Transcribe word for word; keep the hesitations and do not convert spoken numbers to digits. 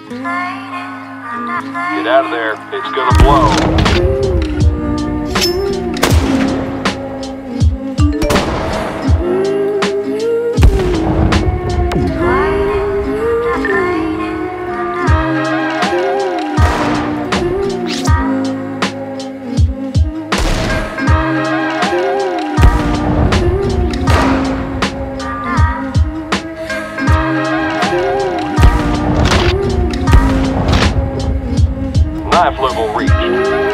Get out of there. It's gonna blow. Knife level reached.